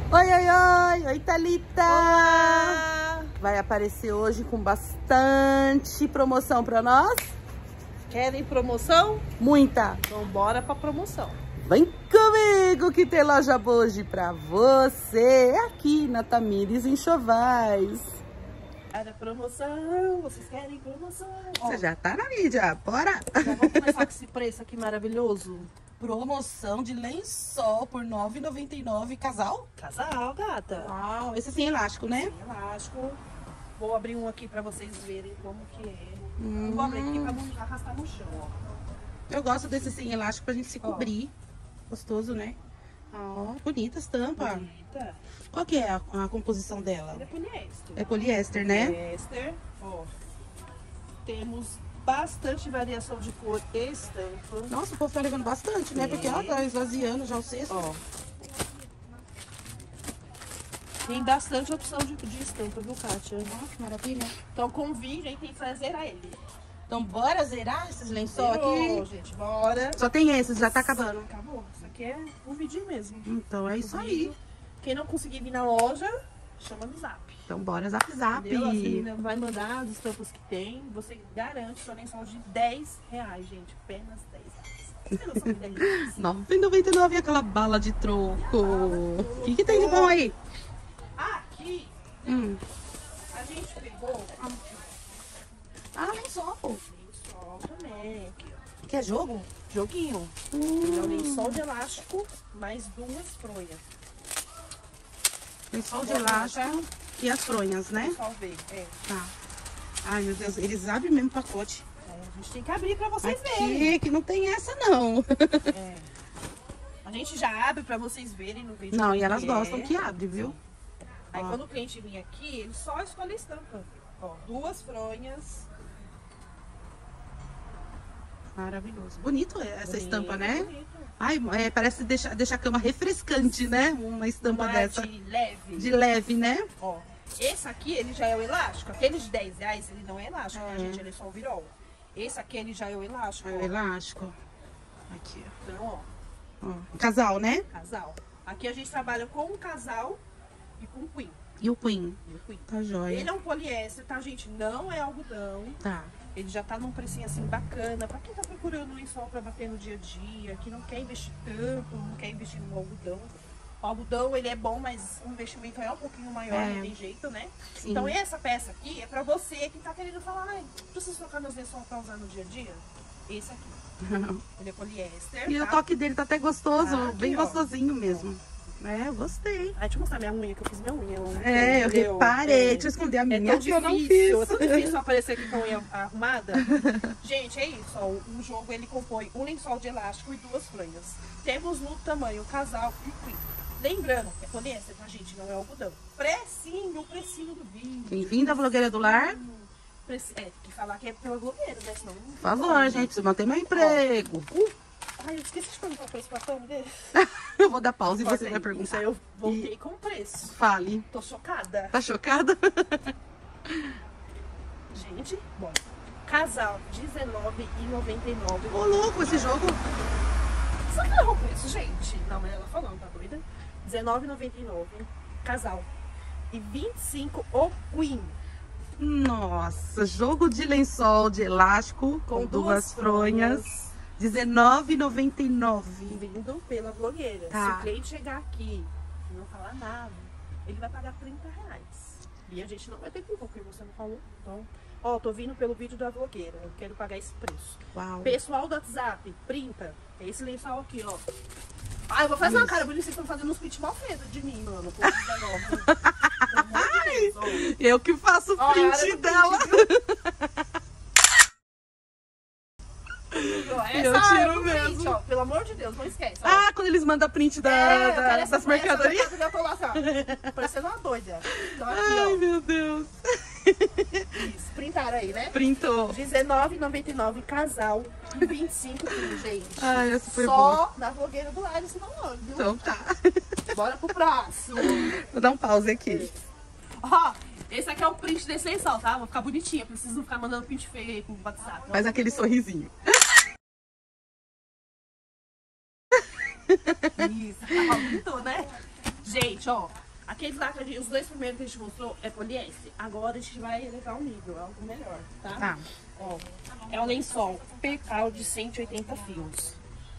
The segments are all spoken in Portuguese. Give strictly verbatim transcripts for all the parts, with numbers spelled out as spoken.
Oi, oi, oi! Oi, Thalita! Olá! Vai aparecer hoje com bastante promoção pra nós. Querem promoção? Muita! Então bora pra promoção. Vem comigo que tem loja boa hoje pra você, aqui na Tamires Enxovais. Era promoção, vocês querem promoção? Você Ó, já tá na mídia, bora! já vamos começar com esse preço aqui maravilhoso. Promoção de lençol por nove reais e noventa e nove centavos, casal? Casal, gata. Uau, esse sim é elástico, né? Sim, elástico. Vou abrir um aqui pra vocês verem como que é. Hum. Eu vou abrir aqui pra não arrastar no chão, ó. Eu gosto desse sim elástico pra gente se Ó. cobrir. Gostoso, né? Ó, bonita a estampa. Bonita. Qual que é a, a composição dela? Ele é poliéster. É poliéster, né? Poliéster, ó. Temos bastante variação de cor e estampa. Nossa, o povo tá levando bastante, né? Porque, ó, tá esvaziando já o cesto. Ó. Tem bastante opção de, de estampa, viu, Kátia? Nossa, que maravilha. Então convide, hein? Tem que fazer a ele. Então, bora zerar esses lençol Zerou, aqui? gente, bora. Só tem esses, já tá acabando. Acabou. Isso aqui é um vídeo mesmo. Então, é isso Um aí. vídeo. Quem não conseguir vir na loja, chama no zap. Então, bora zap zap. Entendeu? As meninas vai mandar as estampas que tem. Você garante seu lençol de dez reais, gente. Apenas dez reais. Você tem noção de dez reais? nove reais e noventa e nove centavos aquela bala de troco. O que que tem de bom aí? Aqui, Hum. a gente pegou Ah, lençol. lençol também. Aqui, ó. Que é jogo? Joguinho. Hum. É o lençol de elástico, mais duas fronhas. Lençol de elástico e as fronhas, né? Lençol V, é. Tá. Ai, meu Deus, eles abrem mesmo o pacote. É, a gente tem que abrir pra vocês verem. Aqui, que não tem essa, não. É. A gente já abre pra vocês verem no vídeo. Não, como e elas é. gostam que abre, viu? Aí Ó. quando o cliente vir aqui, ele só escolhe a estampa. Ó, duas fronhas. Maravilhoso. Bonito essa Bonito, estampa, né? bonito. Ai, é, parece deixar, deixar a cama refrescante, né? Uma estampa Uma dessa. de leve. De leve, né? Ó, esse aqui, ele já é o elástico. Aquele de dez reais, ele não é elástico, É. né, gente? Ele é só o virol. Esse aqui, ele já é o elástico, É o ó. elástico. Aqui, Então, ó, ó. Ó. Casal, né? casal. Aqui a gente trabalha com um casal e com um queen. E o Queen. E o queen. Tá jóia. Ele é um poliéster, tá, gente? Não é algodão. Tá. Ele já tá num precinho assim bacana. Pra quem tá procurando um lençol pra bater no dia a dia, que não quer investir tanto, não quer investir no algodão. O algodão, ele é bom, mas o investimento é um pouquinho maior, É. não tem jeito, né? Sim. Então essa peça aqui é pra você que tá querendo falar, ai, preciso trocar meus lençol pra usar no dia a dia? Esse aqui. Ele é poliéster, E tá? o toque dele tá até gostoso, Ah, aqui, bem ó. gostosinho mesmo. É, eu gostei. Ai, deixa eu mostrar minha unha, que eu fiz minha unha. ontem, É, eu entendeu? reparei. É. Deixa eu esconder a minha, É tão que eu não difícil, fiz. é tão difícil aparecer aqui com a unha arrumada. Gente, é isso, ó, o jogo ele compõe um lençol de elástico e duas franjas. Temos no tamanho casal e queen. Lembrando, é poliéster, tá, gente? Não é algodão. Precinho, precinho do vídeo. Bem-vinda à blogueira do lar. Preci- É, tem que falar que é pela blogueira, né? Senão não Por favor, gente, preciso manter meu emprego. Uh, ai, eu esqueci de perguntar o preço pra Tami dele. Eu vou dar pausa e Corta você aí. vai Isso perguntar. aí eu voltei com o preço. Fale. Tô chocada. Tá chocada? Gente, bom. Casal, dezenove reais e noventa e nove Ô, louco, esse jogo. Sabe que errou o preço, gente? Não, mas ela falou, tá doida? dezenove reais e noventa e nove casal. E vinte e cinco o queen. Nossa, jogo de lençol de elástico com, Com duas, duas fronhas. dezenove reais e noventa e nove. Vindo pela blogueira. Tá. Se o cliente chegar aqui e não falar nada, ele vai pagar trinta reais. E a gente não vai ter culpa, porque você não falou. Então, ó, tô vindo pelo vídeo da blogueira. Eu quero pagar esse preço. Uau. Pessoal do WhatsApp, printa. É esse lençol aqui, ó. Ah, eu vou fazer uma Isso. cara bonita. Vocês estão fazendo uns pitch mal feito de mim, mano. Pelo amor de Deus, ó. Eu que faço o Ó, a área print do dela. Ó, essa Eu área tiro do print, mesmo. ó. Pelo amor de Deus, não esquece. Ó. Ah, quando eles mandam print da, É, da- parece das essa- essa mercadorias. mercadoria, eu tô lá, assim, ó, parecendo uma doida. Então aqui, Ai, ó. meu Deus. Isso, printaram aí, né? Printou. dezenove reais e noventa e nove casal e vinte e cinco quilos, gente. Ai, é super bom. Só na blogueira do lado, senão não, viu? Então tá. Bora pro próximo. Vou dar um pause aqui. Ó, esse aqui é o print desse lençol, tá? Vou ficar bonitinha, preciso não ficar mandando print feio aí pro WhatsApp. Faz aquele sorrisinho. Isso, aumentou, né? Gente, ó, aqueles lá que a gente, os dois primeiros que a gente mostrou é poliéster. Agora a gente vai elevar o nível, algo melhor, tá? Tá. Ó, é um lençol percal de cento e oitenta fios.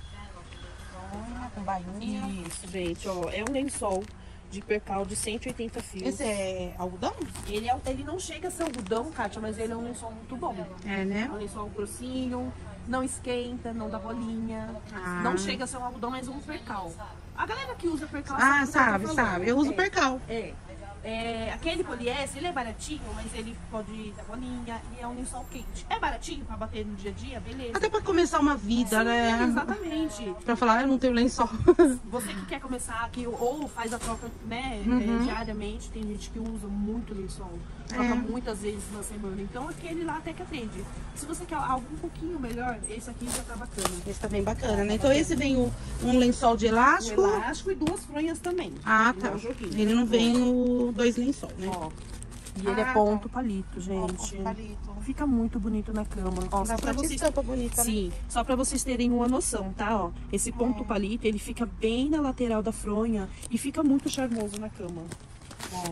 Ah, com bainha. Isso, gente, ó, é um lençol de percal de cento e oitenta fios. Esse é algodão? Ele, é, ele não chega a ser algodão, Kátia, mas ele é um lençol muito bom. É, né? É um lençol grossinho, não esquenta, não dá bolinha. Ah. Não chega a ser um algodão, mas um percal. A galera que usa percal Ah, do que sabe, eu tô falando. sabe. Eu uso É. percal. É. É, aquele poliéster, ele é baratinho, mas ele pode dar bolinha e é um lençol quente. É baratinho pra bater no dia a dia, beleza. Até pra começar uma vida, Sim, né? exatamente. Pra falar, eu não tenho lençol. Você que quer começar aqui, ou faz a troca, né, Uhum. é, diariamente, tem gente que usa muito lençol. Troca É. muitas vezes na semana. Então aquele lá até que atende. Se você quer algo um pouquinho melhor, esse aqui já tá bacana. Esse tá bem bacana, né? Então esse vem o- um lençol de Um elástico. elástico e duas fronhas também. Ah, Ele tá. é um joguinho. Ele não vem no dois lençol, né? Ó. E ele Ah, é ponto palito, gente. Ó, palito. Fica muito bonito na cama. Ó, só pra Bastante vocês... estampa bonita, né? Sim, só pra vocês terem uma noção, tá? Ó, esse ponto palito, ele fica bem na lateral da fronha e fica muito charmoso na cama. Ó.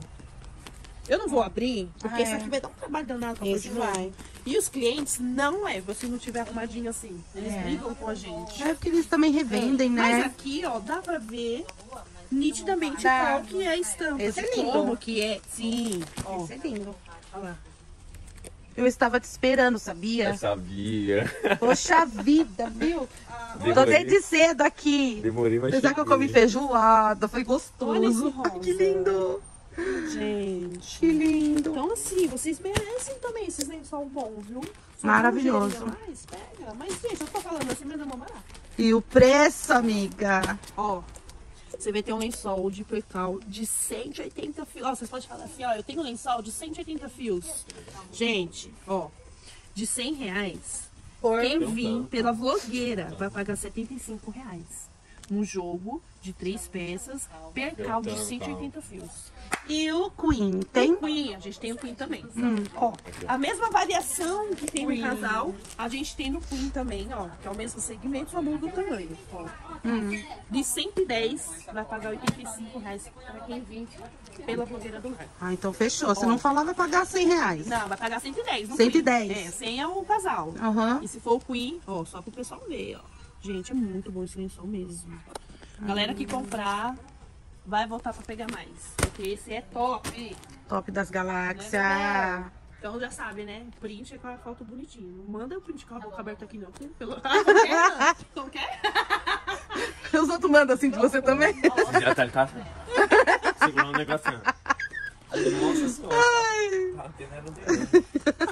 Eu não vou abrir, porque Ah, esse é. aqui vai dar um trabalho danado pra Esse pôr de novo. vai. E os clientes não leva se não tiver arrumadinho assim. Eles É. brigam com a gente. É porque eles também revendem, Mas né? aqui, ó, dá pra ver nitidamente Dá. qual que é a estampa. Esse de é lindo. Como que é. Sim, ó. Esse é lindo. Olha lá. Eu estava te esperando, sabia? Eu sabia. Poxa vida, viu? Tô Demorei. desde cedo aqui. Demorei, mas Apesar que eu cheguei. comi feijoada, foi Olha esse gostoso. rosa. Ai, que lindo. Gente. Que lindo. Então, assim, vocês merecem também esses lençol bons, viu? Só Maravilhoso. dá um dinheirinho a mais, pega. Mas, gente, eu tô falando assim, mas é mais barato. E o preço, amiga? Ó, você vai ter um lençol de percal de cento e oitenta fios. Ó, vocês podem falar assim, ó, eu tenho um lençol de cento e oitenta fios. Gente, ó, de cem reais, Por... quem vir pela vlogueira vai pagar setenta e cinco reais. Um jogo de três peças, percal de cento e oitenta fios. E o Queen, tem? Queen, a gente tem o Queen também. Hum. Ó, a mesma variação que tem no casal, a gente tem no Queen também, ó. Que é o mesmo segmento, só muda o tamanho. Ó. Hum. De cento e dez, vai pagar oitenta e cinco reais para quem vir pela blogueira do lar. Ah, então fechou. Se não falar, vai pagar cem reais. Não, vai pagar cento e dez. no cento e Queen. dez. É, cem é o casal. Aham. E se for o Queen, ó, só pro pessoal ver, ó. Gente, é muito bom esse lençol mesmo. Galera que comprar, vai voltar pra pegar mais. Porque esse é top. Top das Né, galáxias. galera? Então já sabe, né? Print é com a foto bonitinho. Não manda o print com a boca aberta aqui, não. Pelo... Ah, como que é? Como que é? Os outros mandam assim de você também? Já tá, tá segurando o negocinho. Nossa senhora. Tá tendo dele.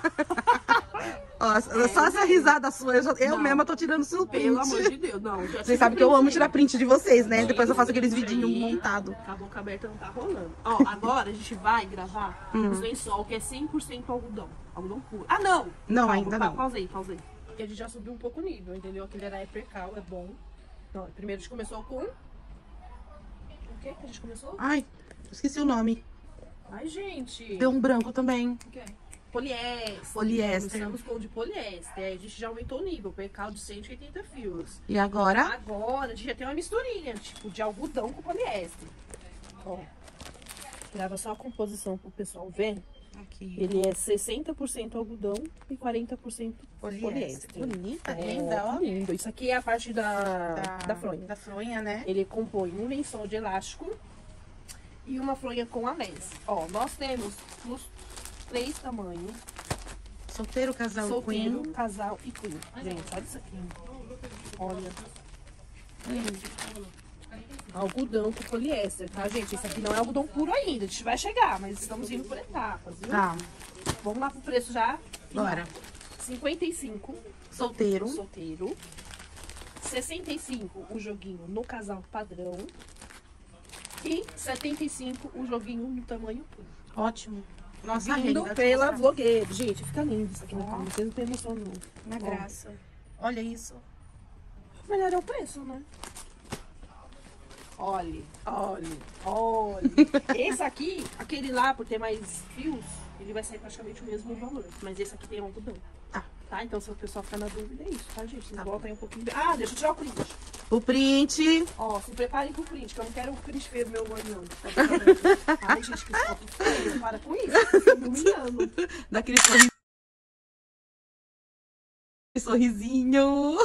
Ó, só essa risada sua, eu, já- eu Não. mesma tô tirando seu print. Pelo amor de Deus, não. Já Vocês sabem que eu amo tirar print de vocês, né? Depois eu faço aqueles vidinhos montados. Com a boca aberta não tá rolando. Ó, agora a gente vai gravar os lençol, que é cem por cento algodão. Algodão puro. Ah, não! Não, Calma, ainda pa- não. Pausei, pausei. E a gente já subiu um pouco o nível, entendeu? Aquele era percal, é bom. Não, primeiro a gente começou com... O que que a gente começou? Ai, esqueci o nome. Ai, gente. Deu um branco também. O que é? Poliéster. Poliéster. Começamos com o de poliéster. Aí a gente já aumentou o nível. Percal de cento e oitenta fios. E agora? Agora a gente já tem uma misturinha, tipo, de algodão com poliéster. Ó. Grava só a composição pro pessoal ver. Aqui. Ele é sessenta por cento algodão e quarenta por cento Poliéster. poliéster. Bonita, Ó, linda, ó. lindo. Isso aqui é a parte da, da, fronha. Da fronha, né? Ele compõe um lençol de elástico e uma fronha com alés. Ó, nós temos os três tamanhos. Solteiro, casal, Solteiro, Queen. casal e queen. Gente, olha isso aqui. Olha. Hum. Algodão com poliéster, tá, gente? Esse aqui não é algodão puro ainda. A gente vai chegar, mas estamos indo por etapas, viu? Tá, Vamos lá pro preço já. bora. cinquenta e cinco, Solteiro. solteiro. sessenta e cinco, o joguinho no casal padrão. E setenta e cinco, o joguinho no tamanho queen. Ótimo. Nossa, Vindo renda. pela vlogueira. Gente, fica lindo isso aqui na cama. Vocês não têm noção, não. Na graça. Olha isso. Melhor é o preço, né? Olhe, olhe, olhe. Esse aqui, aquele lá, por ter mais fios, ele vai sair praticamente o mesmo valor. Mas esse aqui tem algodão. Tá. Tá? Então, se o pessoal ficar na dúvida, é isso, tá, gente? Vocês voltam aí um pouquinho. Ah, deixa eu tirar o print. O print. Ó, se preparem pro print, que eu não quero o print feio do meu olho, não. Ai, gente, que foto feia. Para com isso. Tá me humilhando. Daquele sorriso. Sorrisinho.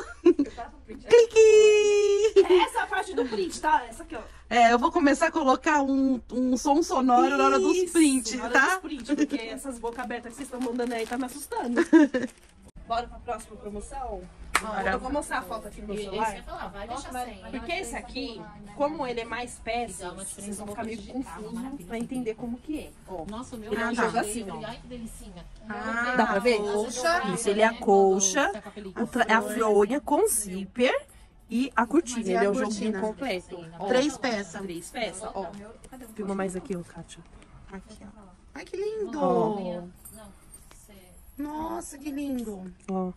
Clique! Essa é a parte do print, tá? Essa aqui, ó. É, eu vou começar a colocar um, um som sonoro na hora dos Isso, prints, na hora tá? dos prints, porque essas bocas abertas que vocês estão mandando aí tá me assustando. Bora pra próxima promoção? Bora. Eu vou mostrar a foto aqui no meu Esse celular. ia falar, vai deixar sem. Porque esse aqui, como ele é mais peças, vocês vão ficar meio confusos pra entender como que é. Ó, Nossa, o meu ele é um tá. jogo assim, ó. Ai, que delicinha. Ah, Dá pra ver? colcha. Isso, ele é a colcha, o tra- é a fronha com zíper e a cortina. E Ele a é um cortina. joguinho completo. Ó, Três peças. Três peças, ó. Filma mais aqui, ó, Kátia. Aqui, ó. Ai, que lindo! Ó. Não, você... Nossa, que lindo! Ó.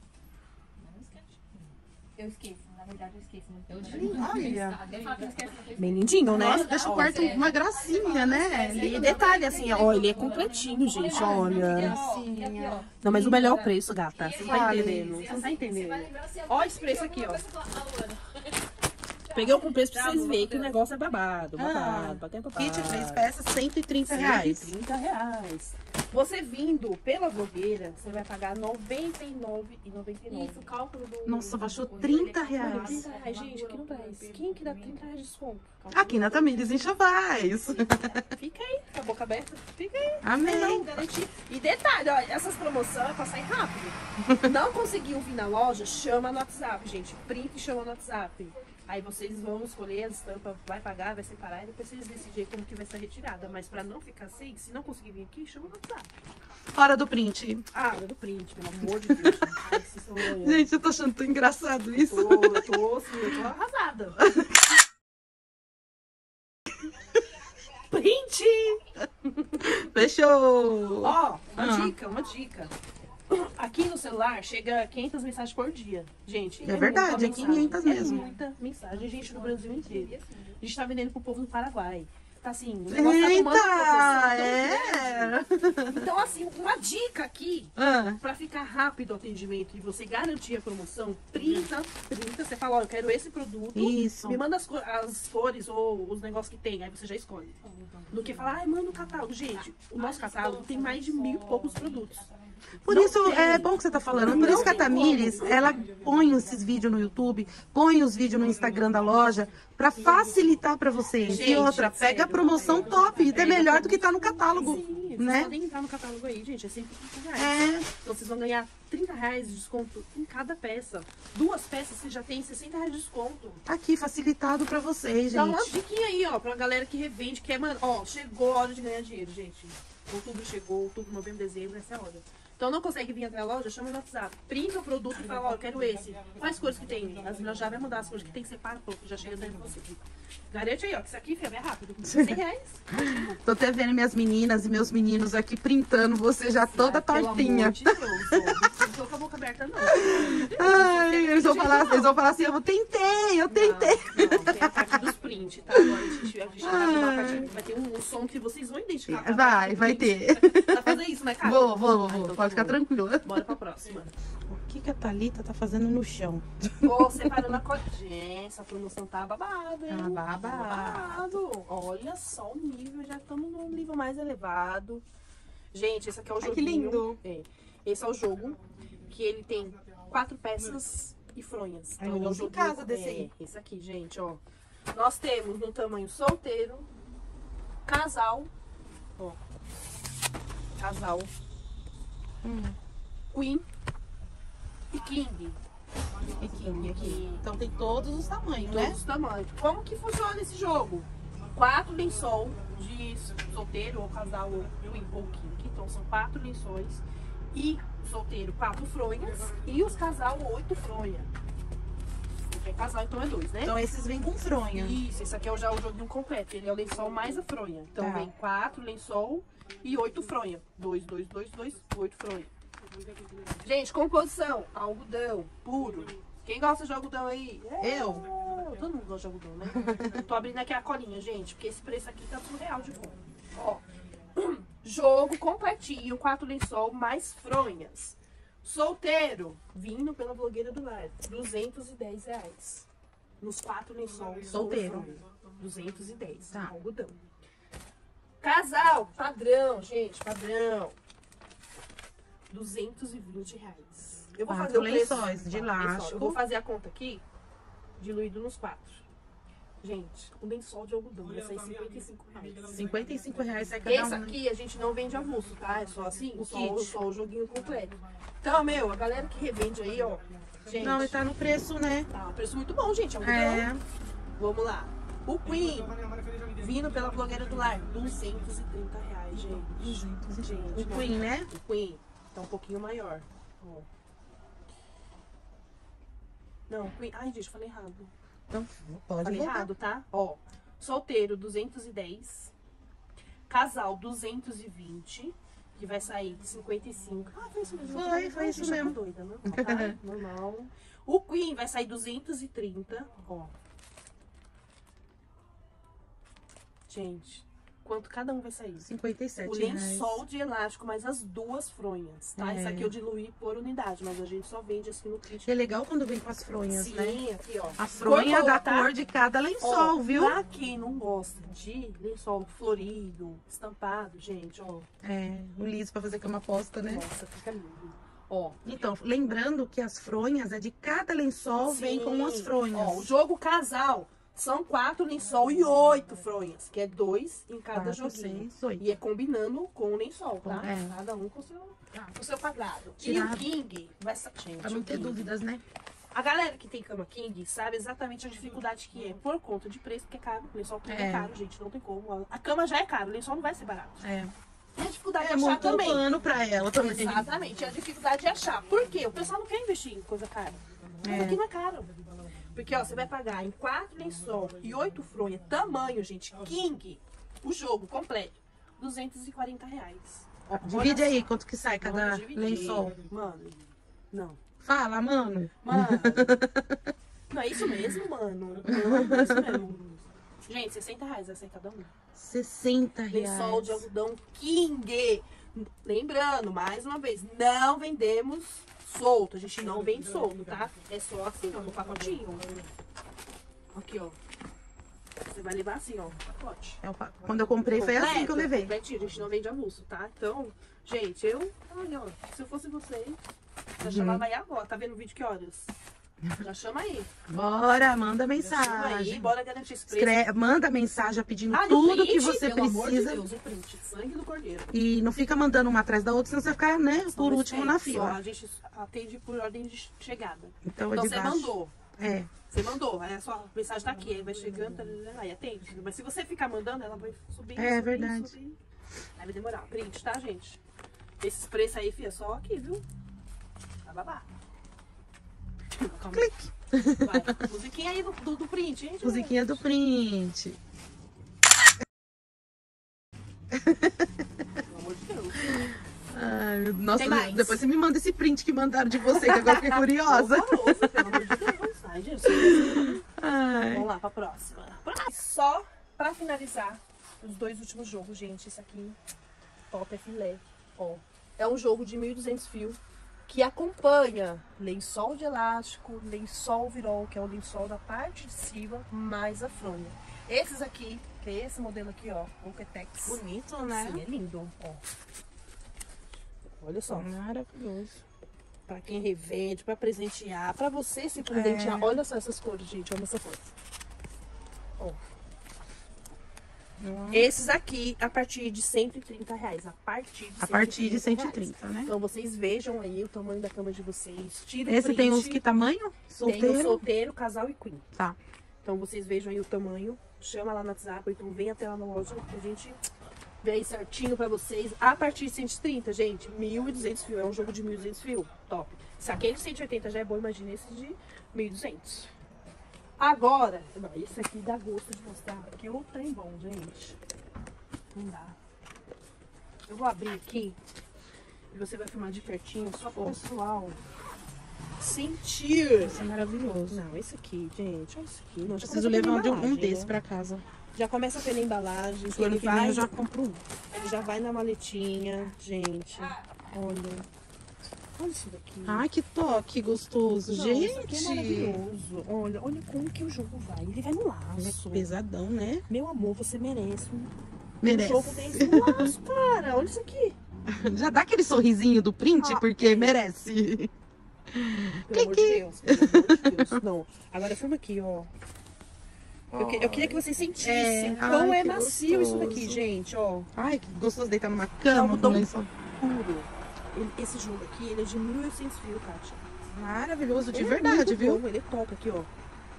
Eu esqueço, na verdade eu esqueço. Eu Olha. Ele fala que eu esqueço. Bem lindinho, né? Nossa, deixa o quarto uma gracinha, né? E detalhe, assim, ó, ele é completinho, gente, olha. Gracinha. Não, mas o melhor é o preço, gata. Você não tá Vale. entendendo. Você não tá entendendo. Ó esse preço aqui, ó. Peguei um preço pra vocês verem que o negócio é babado, babado, babado, babado. Kit três peças, cento e trinta reais. cento e trinta reais. Você vindo pela blogueira, você vai pagar noventa e nove reais e noventa e nove centavos. Isso, cálculo do... Nossa, baixou trinta Olha, reais. trinta reais, gente, aqui no Brás. Quem que dá trinta reais de desconto? Aqui na Tamires Enxovais. Fica aí, com a boca aberta. Fica aí. Amém. Não, garantir. E detalhe, ó, essas promoções é pra sair rápido. Não conseguiu vir na loja, chama no WhatsApp, gente. Print e chama no WhatsApp. Aí vocês vão escolher as estampas, vai pagar, vai separar e depois vocês decidem como que vai ser retirada. Mas pra não ficar sem, se não conseguir vir aqui, chama no WhatsApp. Hora do print. Ah, hora do print, pelo amor de Deus. Ai, vocês estão olhando. Gente, eu tô achando tão engraçado isso. Eu tô, eu tô, assim, eu tô arrasada. Print! Fechou. Ó, uma Ah. dica, uma dica. Aqui no celular chega quinhentas mensagens por dia. Gente, É verdade, muita é quinhentas mensagem. mesmo. É muita mensagem, gente, do Brasil inteiro. A gente tá vendendo pro povo do Paraguai. Tá assim, o negócio tá tomando proporção Eita! tão É. grande. Então, assim, uma dica aqui, Ah, pra ficar rápido o atendimento e você garantir a promoção, printa, printa, você fala, ó, eu quero esse produto. isso. Me manda as, co- as cores ou os negócios que tem, aí você já escolhe. Do que falar, ai, manda o catálogo. Gente, o nosso catálogo tem mais de mil e poucos produtos. Por Não isso, tem. é bom que você tá falando. Por isso que a Tamires, ela põe esses vídeos no YouTube, põe os vídeos no Instagram da loja, pra facilitar pra vocês. Gente, E outra, pega sério. a promoção top, é melhor do que tá no catálogo, Sim, vocês né? podem entrar no catálogo aí, gente, é sempre trinta reais. É, Então vocês vão ganhar trinta reais de desconto em cada peça. Duas peças você já tem sessenta reais de desconto. aqui facilitado pra vocês, Dá uma gente. diquinha aí, ó, pra galera que revende, que é, mano, ó, chegou a hora de ganhar dinheiro, gente. Outubro chegou, outubro, novembro, dezembro, essa é a hora. Então não consegue vir até a loja, chama no WhatsApp. Printa o produto e fala, ó, eu quero esse. Quais cores que tem? As meninas já vai mandar as cores que tem, separa, pronto, já chega dentro de você. Garante aí, ó, que isso aqui, filho, é rápido. cem reais. Tô até vendo minhas meninas e meus meninos aqui printando você já toda Ai, pelo tortinha. amor de Deus, ó. Não tô com a boca aberta, não. Ai, eles vão, falar, eles vão falar assim, eu tentei, eu tentei. Não, não, tem a parte dos prints, tá? Agora a gente, a gente vai, uma parte, vai ter um, um som que vocês vão identificar. tá? Vai, vai ter. Vai fazer isso, né, cara? Vou, vou, Ah, vou, então tá pode ficar bom. tranquila. Bora pra próxima. O que, que a Thalita tá fazendo no chão? Tô separando a coisa. Gente, essa promoção tá babado, hein? Tá babado. Babado. Olha só o nível, já estamos num nível mais elevado. Gente, esse aqui é o Ai, jogo. que lindo. É. Esse é o jogo que ele tem quatro peças e fronhas. Ai, Então, eu ele é um uso em joguinho- casa desse é, aí. Esse aqui, gente, ó. Nós temos no tamanho solteiro, casal, ó. Casal, Hum. queen e king. E King aqui. Então tem todos os tamanhos, Todos né? os tamanhos. Como que funciona esse jogo? Quatro lençol de solteiro ou casal ou queen ou king. Então são quatro lençóis. E solteiro, quatro fronhas. E os casal, oito fronhas. Porque é casal, então é dois, né? Então esses vêm com fronha. Isso, esse aqui é já o joguinho completo. Ele é o lençol mais a fronha. Então Tá. vem quatro lençol e oito fronha. Dois, dois, dois, dois, oito fronha. Gente, composição, algodão puro. Quem gosta de algodão aí? Eu? Todo mundo gosta de algodão, né? Eu tô abrindo aqui a colinha, gente, porque esse preço aqui tá surreal de bom. Ó, jogo completinho, quatro lençol mais fronhas. Solteiro, vindo pela blogueira do lar, duzentos e dez reais. nos quatro lençóis. Solteiro. duzentos e dez. Tá. Algodão. Casal, padrão, gente, padrão. duzentos e vinte reais. Eu vou Quatro fazer o preço. lençóis de Quatro elástico. lençóis. Eu vou fazer a conta aqui, diluído nos quatro. Gente, o lençol de algodão vai sair cinquenta e cinco reais. cinquenta e cinco reais sai cada Esse um. aqui a gente não vende avulso, tá? É só assim, O só, kit. só o joguinho completo. Então, meu, a galera que revende aí, ó. Gente, Não, e tá no preço, né? tá um preço muito bom, gente. Algodão. É. Vamos lá. O Queen, vindo pela blogueira do lar, duzentos e trinta reais, gente. Gente, O Queen, né? O Queen tá um pouquinho maior. Ó. Não, Queen. Ai, gente, falei errado. Então, pode Falei voltar. errado, tá? Ó. Solteiro, duzentos e dez. Casal, duzentos e vinte. Que vai sair cinquenta e cinco. Ah, foi isso mesmo. Foi, foi Ai, isso gente, eu tô mesmo. doida, normal, tá? Normal. O Queen vai sair duzentos e trinta. Ó. Gente, quanto cada um vai sair? cinquenta e sete O reais. lençol de elástico, mais as duas fronhas, tá? É. Isso aqui eu diluí por unidade, mas a gente só vende assim no kit. É legal quando vem com as fronhas, Sim, né? aqui, ó. A fronha Cor da tá? cor de cada lençol, Ó, viu? Pra quem não gosta de lençol florido, estampado, gente, ó. É, o liso pra fazer cama posta, né? Nossa, fica lindo. Ó. Então, lembrando que as fronhas é de cada lençol, vem com as Sim. fronhas. Ó, o jogo casal são quatro lençol e oito fronhas, que é dois em cada Quatro, joguinho. seis, oito. E é combinando com o lençol, tá? É. Cada um com o seu, com o seu quadrado. Tirar- E o King vai sa- gente, Pra não o ter King. dúvidas, né? A galera que tem cama King sabe exatamente a dificuldade que é por conta de preço, porque é caro. O lençol King é. É. caro, gente, não tem como. A cama já é caro, o lençol não vai ser barato. É. E a dificuldade É de achar muito também. pano pra ela também. Exatamente, a dificuldade de achar. Por quê? O pessoal não quer investir em coisa cara. Mas É. aqui não é caro. Porque, ó, você vai pagar em quatro lençol e oito fronha, tamanho, gente, King, o jogo completo, duzentos e quarenta reais. Ó, Divide olha aí quanto que sai só, cada vamos dividir. lençol. Mano, não. Fala, mano. Mano, não é isso mesmo, mano. Não, é isso mesmo. Gente, sessenta reais vai ser cada um. sessenta reais. Lençol de algodão King. Lembrando, mais uma vez, não vendemos solto. A gente não vende solto, tá? É só assim, ó, no pacotinho. Aqui, ó. Você vai levar assim, ó, no pacote. É o pa- Quando eu comprei foi assim que eu Completo, levei. completinho. A gente não vende avulso, tá? Então, gente, eu... Olha, ó, se eu fosse vocês, já Uhum. chamava aí agora. Tá vendo o vídeo que horas? Já chama aí. Bora, manda Já chama aí, mensagem. bora garantir esse preço. Escre- Manda mensagem pedindo Ah, e o tudo print, que você pelo amor de precisa. Deus, o print, sangue do cordeiro. E não fica mandando uma atrás da outra, senão você vai ficar, né, São por dois último na tempos, só. fila. A gente atende por ordem de chegada. Então, é Então de você baixo. mandou. É. Você mandou, aí a sua mensagem tá aqui, aí vai chegando, tá, aí atende. Mas se você ficar mandando, ela vai subir. É subir, verdade. subir. Aí vai demorar. Print, tá, gente? Esses preços aí, filha, só aqui, viu? Tá babado. Calma. Clique. Vai. Musiquinha aí do, do, do print, gente. Musiquinha do print. Pelo amor de Deus. Ai, meu- nossa, Tem mais? depois você me manda esse print que mandaram de você, que agora eu fiquei curiosa. Horroroso, pelo amor de Deus. Ai, gente. Ai. Vamos lá pra próxima. Só pra finalizar os dois últimos jogos, gente. Esse aqui, top é filé. Ó, é um jogo de mil e duzentos fios que acompanha lençol de elástico, lençol virol, que é o lençol da parte de cima, mais a fronha. Esses aqui, que é esse modelo aqui, ó, o Ketex. Bonito, Sim, é lindo, ó. Olha só. Maravilhoso. Pra quem revende, pra presentear, pra você se presentear. É. Olha só essas cores, gente. Olha essa cor. Ó. Esses aqui, a partir de cento e trinta reais. A partir de A partir de cento e reais. trinta, né? Então vocês vejam aí o tamanho da cama de vocês. Tirem Esse print. tem uns que tamanho? Tem Solteiro? o solteiro, casal e queen. Tá. Então vocês vejam aí o tamanho. Chama lá no WhatsApp, ou então vem até lá na loja pra gente ver aí certinho pra vocês. A partir de cento e trinta, gente, mil e duzentos fios. É um jogo de mil e duzentos fios. Top. Se aquele de cento e oitenta já é bom, imagina esse de mil e duzentos. Agora, não, esse aqui dá gosto de mostrar, porque o trem bom, gente. Não dá. Eu vou abrir aqui e você vai filmar de pertinho, só pro pessoal sentir. Esse é maravilhoso. Não, esse aqui, gente, olha esse aqui. Não, já Preciso começa pela levar um, um embalagem, desse né? pra casa. Já começa pela embalagem, que O ano ele que vem vai, eu já compro um. ele já vai na maletinha, gente. Olha. Olha isso daqui. Ai, que toque gostoso, Não, gente. isso aqui é maravilhoso. Olha, olha como que o jogo vai. Ele vai no laço. Pesadão, né? Meu amor, você merece um, Merece. um jogo desse no laço, cara. Olha isso aqui. Já dá aquele sorrisinho do print, Ah, porque merece. Pelo amor de Deus, pelo amor de Deus. Não. Agora filma aqui, ó. Eu, que- eu queria que vocês sentissem É, quão ai, é que macio isso daqui, gostoso. gente, ó. Ai, que gostoso deitar numa cama com Algodão lençol. puro. Ele- esse jogo aqui, ele é de mil e oitocentos fios, Kátia. Maravilhoso, de Ele é verdade, muito viu? bom, ele é top aqui, ó.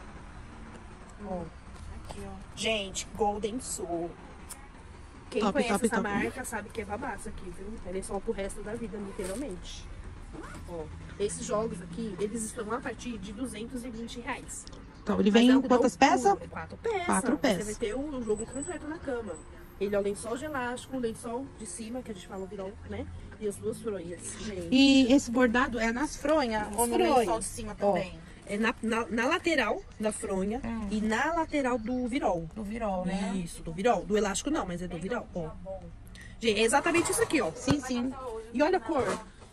Ó. Aqui, ó. Gente, Golden Soul. Quem Top, conhece top, essa top. marca sabe que é babaça aqui, viu? Ele é só pro resto da vida, literalmente. Ó, esses jogos aqui, eles estão a partir de duzentos e vinte reais. Então, ele Mas vem é em algodão quantas puro, peças? é Quatro peças. Quatro peças. Você vai ter o, o jogo completo na cama. Ele é o lençol de elástico, o lençol de cima, que a gente fala o virol, né? E as duas fronhas, gente. E esse bordado é nas fronhas ou no fronhas. lençol de cima também? É na, na, na lateral da fronha Hum. e na lateral do virol. Do virol, né? Isso, do virol. Do elástico não, mas é do virol. Ó. Gente, é exatamente isso aqui, ó. Sim, sim. E olha a cor.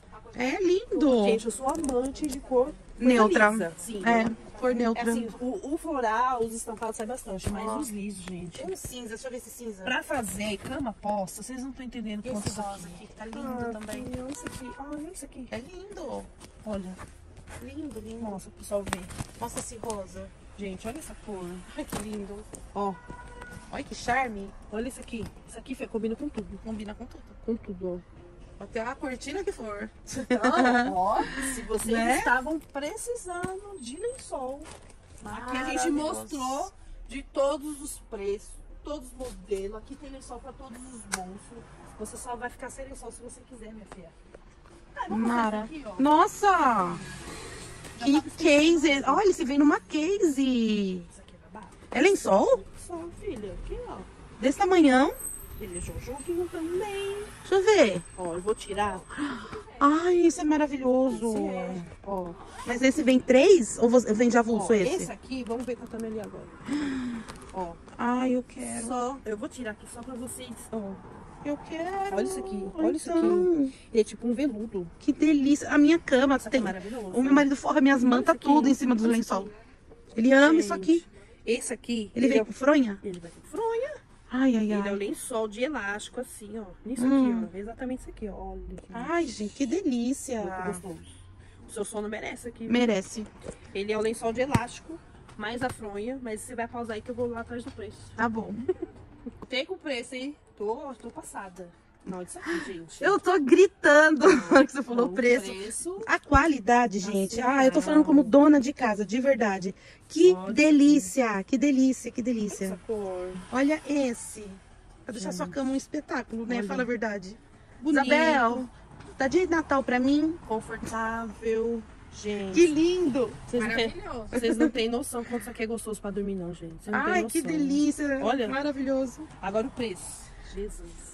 É lindo. Gente, eu sou amante de cor Neutra. lisa. Sim. É, cor É neutra. assim, o, o floral, os estampados sai bastante, mas os lisos, gente. Um cinza, deixa eu ver esse cinza. Pra fazer cama posta, vocês não estão entendendo quanto Esse isso rosa aqui. aqui, que tá lindo Ah, também. filha, olha isso aqui. Ah, olha isso aqui. É lindo. Olha, Lindo, lindo. nossa, pro pessoal ver. Mostra esse rosa. Gente, olha essa cor. Ai, que lindo. Ó, Olha que charme. olha isso aqui. Isso aqui Fê, combina com tudo. Combina com tudo. Com tudo, Até a cortina que for. ó. Então, ó, se vocês Né? estavam precisando de lençol, aqui a gente Maravilhoso. mostrou de todos os preços, todos os modelos. Aqui tem lençol pra todos os bolsos. Você só vai ficar sem lençol se você quiser, minha filha. Ah, vamos Mara. aqui, ó. Nossa! Que case! Olha, esse vem numa case. Isso aqui é babado. É lençol? Só, filha, aqui, ó. Desse tamanhão. Ele é joguinho também. Deixa eu ver. Ó, eu vou tirar. Ai, esse é maravilhoso. Esse é. Ó, Mas esse vem três? Ou você- vem de ó, avulso esse? esse aqui, vamos ver quanto tá ali agora. Ó, Ai, eu quero. só, eu vou tirar aqui só pra vocês. Ó, Eu quero. olha isso aqui, olha isso Então, aqui. Ele é tipo um veludo. Que delícia. A minha cama Isso aqui é tem. maravilhoso. O meu marido forra minhas mantas aqui. tudo em cima do Olha lençol. isso Ele ama Gente, isso aqui. Esse aqui, Ele é vem o- com fronha? ele vai com fronha. Ai, ai, Ele é o ai. lençol de elástico, assim, ó. Nisso Hum. aqui, ó. Exatamente isso aqui, ó. Olha. gente. Ai, gente, que delícia. Muito gostoso. O seu sono merece aqui. Merece. Ele é o lençol de elástico, mais a fronha, mas você vai pausar aí que eu vou lá atrás do preço. Tá bom. Tem com o preço, hein? Tô, tô passada. Não, isso aqui, gente. Eu tô gritando na hora que você falou o O preço. preço. A qualidade, gente. Assim, Ah, eu tô falando como dona de casa, de verdade. Que Olha delícia, que delícia, que Essa delícia. cor. Olha esse. Pra deixar sua cama um espetáculo, né? Olha. Fala a verdade. Bonito. Isabel, tá de Natal pra mim? Confortável. Gente. Que lindo. Vocês não, têm, vocês não têm noção quanto isso aqui é gostoso pra dormir, não, gente. Vocês não têm Ai, noção. que delícia. Olha. Maravilhoso. Agora o preço. Jesus.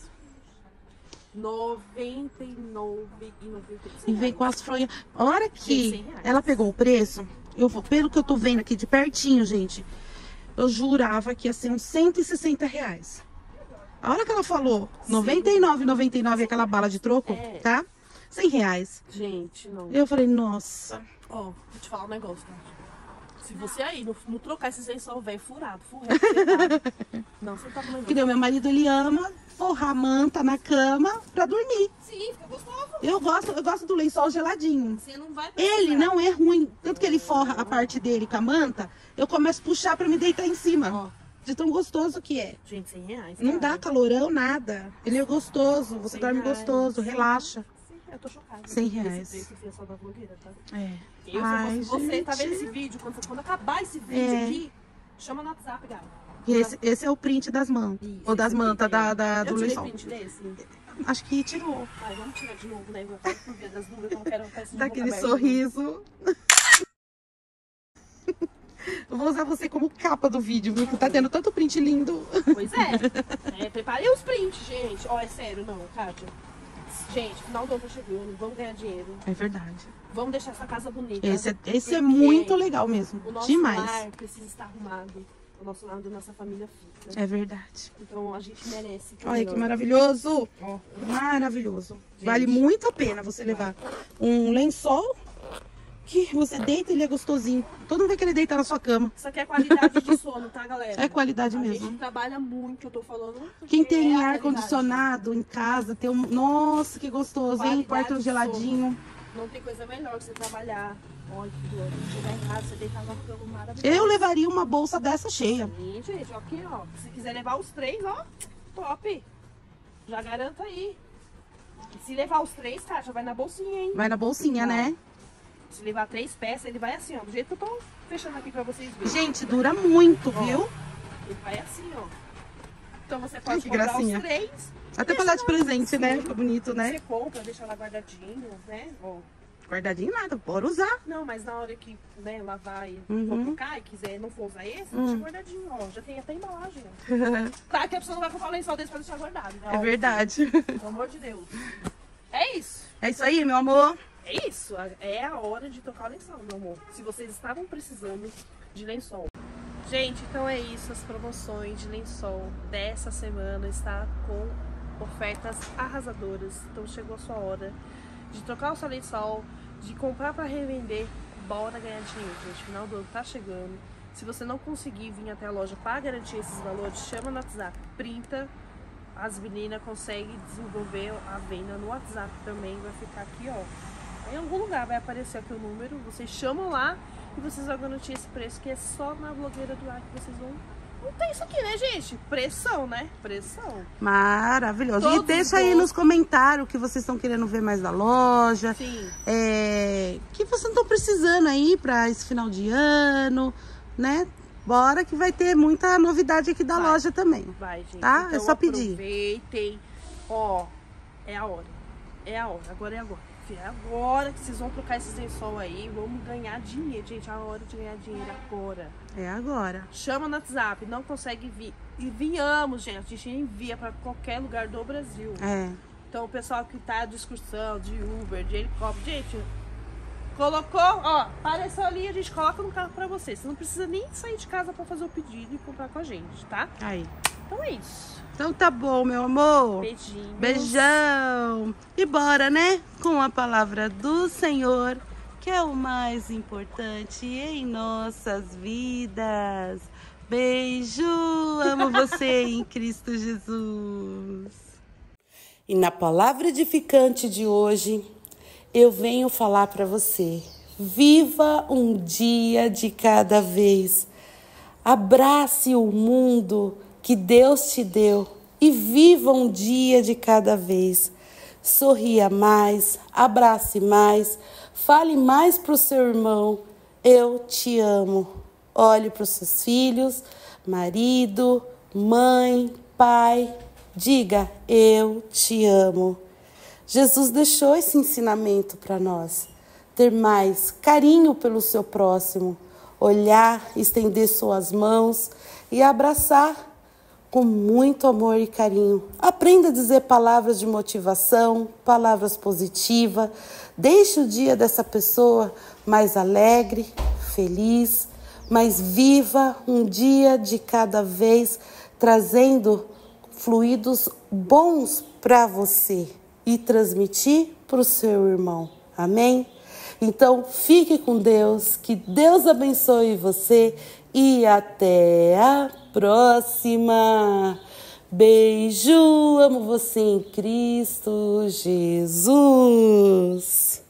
noventa e nove reais e noventa e cinco. E vem com as fronhas. A hora que cem reais. ela pegou o preço, eu vou, pelo que eu tô vendo aqui de pertinho, gente, eu jurava que ia ser uns cento e sessenta reais. A hora que ela falou noventa e nove reais e noventa e nove centavos aquela bala de troco, É. tá? cem reais. Gente, não. Eu falei, nossa. Ó, vou te falar um negócio, tá? Se você aí não, não trocar esses lençol velho furado, furado, você tá... não, você tá com Que nem o meu marido, ele ama forrar a manta na cama pra dormir. Sim, fica gostoso. Eu gosto, eu gosto do lençol geladinho. Você não vai Ele não é ruim. Tanto que ele forra a parte dele com a manta, eu começo a puxar pra me deitar em cima. Ó. De tão gostoso que é. Gente, cem reais. Não cara. dá calorão, nada. Ele é gostoso, você cem dorme reais. gostoso, relaxa. Sim, eu tô chocada. cem reais. Esse preço aqui é só da blogueira, tá? É. Eu, se eu Ai, fosse você, tá vendo gente. esse vídeo? Quando, quando acabar esse vídeo É. aqui, chama no WhatsApp, galera. E esse, esse é o print das mantas. Isso, Ou das esse mantas aqui, da, é. da, do Eu tirei lençol. print desse. Acho que tirou. Ai, vamos tirar de novo, né? Eu quero por ver das dúvidas, eu não quero peça de Daquele boca aberta. sorriso. Eu vou usar você como capa do vídeo, viu? Que tá tendo tanto print lindo. Pois é. é. Preparei os prints, gente. Ó, é sério, não, Kátia. Gente, final do ano tá chegando, vamos ganhar dinheiro. É verdade. Vamos deixar essa casa bonita. Esse é, esse é Porque muito legal mesmo. O nosso Demais. lar precisa estar arrumado. o nosso lado, a nossa família fica. É verdade. Então a gente merece. o Olha que melhor. maravilhoso. Ó, Maravilhoso. Gente. Vale muito a pena você levar um lençol que você deita e ele é gostosinho. Todo mundo vai querer deitar na sua cama. Isso aqui é qualidade de sono, tá, galera? É qualidade a mesmo. gente trabalha muito, eu tô falando. porque Quem tem é a realidade. ar-condicionado em casa, tem um... Nossa, que gostoso, hein? Qualidade Quarto de geladinho. Não tem coisa melhor que você trabalhar. Olha que glória. Chegar em casa, você deitar numa cama maravilhosa. Eu levaria uma bolsa dessa cheia. Sim, gente, ó, aqui, ó. Se quiser levar os três, ó, top. Já garanta aí. E se levar os três, tá, já vai na bolsinha, hein? Vai na bolsinha, né? Se levar três peças, ele vai assim, ó. Do jeito que eu tô fechando aqui pra vocês verem. Gente, dura muito, Ó. viu? Ele vai assim, ó. Então você Ai, pode que comprar gracinha. os três. Até deixa pra dar de lá. presente, né? Fica bonito, né? Você compra, deixa lá guardadinho, né? Ó. Guardadinho nada, bora usar. Não, mas na hora que, né, lavar e Uhum. for trocar e quiser não for usar esse, Hum. deixa guardadinho, ó. Já tem até embalagem, ó. Claro que a pessoa não vai comprar um lençol desse pra deixar guardado, né? É Ó, verdade. Pelo amor de Deus. É isso. É isso aí, meu amor. É isso. É a hora de trocar o lençol, meu amor. Se vocês estavam precisando de lençol. Gente, então é isso. As promoções de lençol dessa semana está com ofertas arrasadoras. Então chegou a sua hora de trocar o seu lençol, de comprar para revender. Bora ganhar dinheiro, gente. Final do ano tá chegando. Se você não conseguir vir até a loja para garantir esses valores, chama no WhatsApp, printa. As meninas conseguem desenvolver a venda no WhatsApp também. Vai ficar aqui, ó. Em algum lugar vai aparecer aqui o número. Vocês chamam lá e vocês vão garantir esse preço, que é só na blogueira do ar que vocês vão. Não tem isso aqui, né, gente? Pressão, né? Pressão. Maravilhoso. E Todos deixa aí gostam. nos comentários o que vocês estão querendo ver mais da loja. Sim. É, que vocês não estão precisando aí para esse final de ano, né? Bora que vai ter muita novidade aqui da Vai. loja também. Vai, gente. Tá? Então, É só pedir. aproveitem. Ó, é a hora. É a hora. Agora é agora. É agora que vocês vão trocar esses lençol aí. Vamos ganhar dinheiro, gente. É a hora de ganhar dinheiro agora. É agora. Chama no WhatsApp. Não consegue vir. Enviamos, gente. A gente envia para qualquer lugar do Brasil. É. Então, o pessoal que tá de excursão, de Uber, de helicóptero, gente, colocou, ó, apareceu ali, a gente coloca no carro pra você. Você não precisa nem sair de casa pra fazer o pedido e comprar com a gente, tá? Aí. Então é isso. Então tá bom, meu amor. Beijinho. Beijão. E bora, né? Com a palavra do Senhor, que é o mais importante em nossas vidas. Beijo. Amo você em Cristo Jesus. E na palavra edificante de hoje, eu venho falar para você. Viva um dia de cada vez. Abrace o mundo que Deus te deu e viva um dia de cada vez. Sorria mais, abrace mais, fale mais para o seu irmão. Eu te amo. Olhe para os seus filhos, marido, mãe, pai. Diga, eu te amo. Jesus deixou esse ensinamento para nós. Ter mais carinho pelo seu próximo. Olhar, estender suas mãos e abraçar com muito amor e carinho. Aprenda a dizer palavras de motivação, palavras positivas. Deixe o dia dessa pessoa mais alegre, feliz, mas viva um dia de cada vez, trazendo fluidos bons para você e transmitir para o seu irmão. Amém? Então, fique com Deus, que Deus abençoe você e até a próxima. Beijo, amo você em Cristo Jesus.